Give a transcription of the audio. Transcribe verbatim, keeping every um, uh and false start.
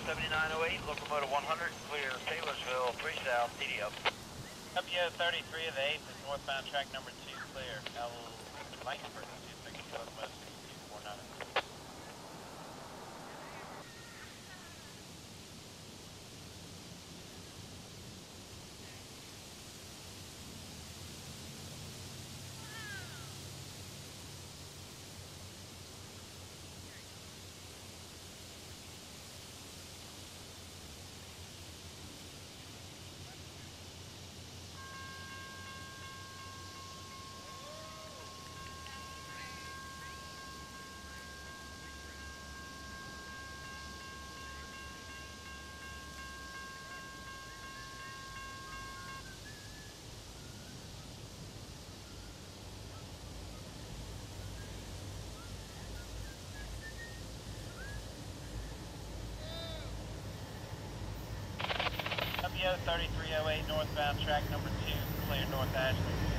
seventy-nine oh eight, locomotive one hundred, clear Taylorsville, three south, D D up. W zero thirty-three of the eighth is northbound track number two, clear. L. Langford, C S X locomotive sixty-two forty-nine. W zero thirty-three oh eight, northbound track number two, clear North Ashland.